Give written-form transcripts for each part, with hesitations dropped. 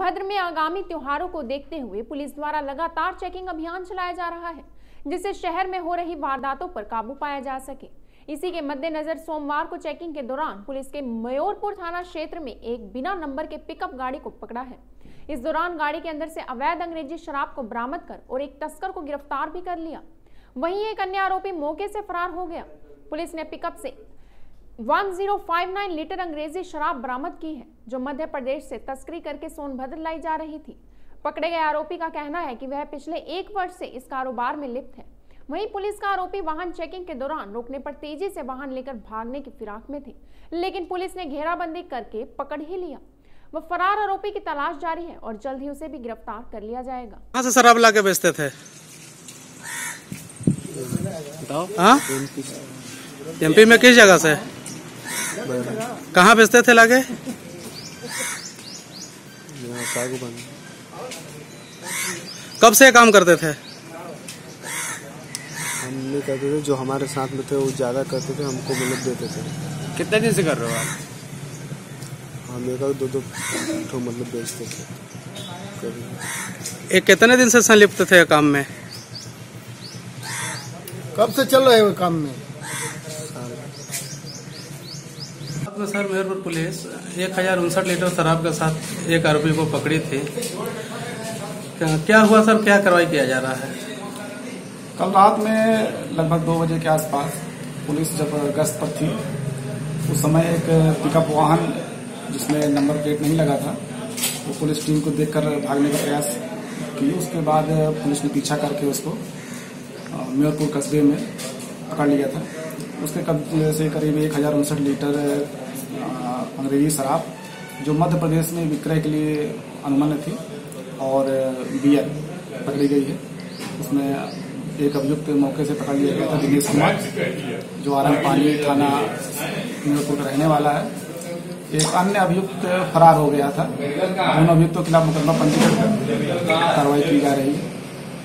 सोनभद्र में आगामी त्योहारों को देखते हुए पुलिस द्वारा लगातार चेकिंग अभियान चलाया जा रहा है, जिससे शहर में हो रही वारदातों पर काबू पाया जा सके। इसी के मद्देनजर सोमवार को चेकिंग के दौरान पुलिस के मयूरपुर थाना क्षेत्र में एक बिना नंबर के पिकअप गाड़ी को पकड़ा है। इस दौरान गाड़ी के अंदर से अवैध अंग्रेजी शराब को बरामद कर और एक तस्कर को गिरफ्तार भी कर लिया। वहीं एक अन्य आरोपी मौके से फरार हो गया। पुलिस ने पिकअप से 1059 लीटर अंग्रेजी शराब बरामद की है, जो मध्य प्रदेश से तस्करी करके सोनभद्र लाई जा रही थी। पकड़े गए आरोपी का कहना है कि वह पिछले 1 वर्ष से इस कारोबार में लिप्त है। वहीं पुलिस का आरोपी वाहन चेकिंग के दौरान रोकने पर तेजी से वाहन लेकर भागने की फिराक में थे, लेकिन पुलिस ने घेराबंदी करके पकड़ ही लिया। वह फरार आरोपी की तलाश जारी है और जल्द ही उसे भी गिरफ्तार कर लिया जाएगा। कहाँ से शराब लाके बेचते थे? एमपी में किस जगह से? कहाँ बेचते थे लाके? कब से काम करते थे? हम नहीं करते थे, जो हमारे साथ में थे वो ज्यादा करते थे, हमको मतलब देते थे। कितने दिन से कर रहे हो आप? हम एक दो मतलब बेचते थे। एक कितने दिन से संलिप्त थे काम में? कब से चल रहे हो काम में? सर, मयूरपुर पुलिस 1059 लीटर शराब के साथ एक आरोपी को पकड़ी थी। क्या हुआ सर, क्या कार्रवाई किया जा रहा है? कल रात में लगभग 2 बजे के आसपास पुलिस जब गश्त पर थी, उस समय एक पिकअप वाहन जिसमें नंबर प्लेट नहीं लगा था, वो पुलिस टीम को देखकर भागने का प्रयास की। उसके बाद पुलिस ने पीछा करके उसको मयूरपुर कस्बे में पकड़ लिया था। उसके कब्जे से करीब 1059 लीटर अंग्रेजी शराब, जो मध्य प्रदेश में विक्रय के लिए अनुमन्य थी, और बियर पकड़ी गई है। उसमें एक अभियुक्त मौके से पकड़ लिया गया था, दिनेश कुमार, जो आरंगपानी थाना मयूरपुर का रहने वाला है। एक अन्य अभियुक्त फरार हो गया था। दोनों अभियुक्तों के खिलाफ मुकदमा पंजीकृत कर कार्रवाई की जा रही है।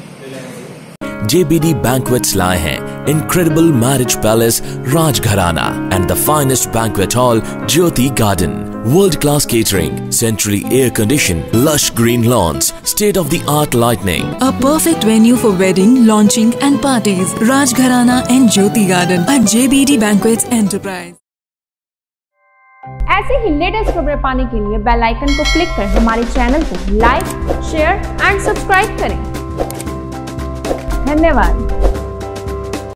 JBD Banquets लाए हैं incredible marriage palace Rajgharana and the finest banquet hall Jyoti Garden. World-class catering, centrally air-conditioned, lush green lawns, state-of-the-art lighting. A perfect venue for wedding, launching and parties. Rajgharana and Jyoti Garden at JBD Banquets Enterprise. ऐसे ही latest खबरें पाने के लिए bell icon को click कर हमारे channel को like, share and subscribe करें। धन्यवाद।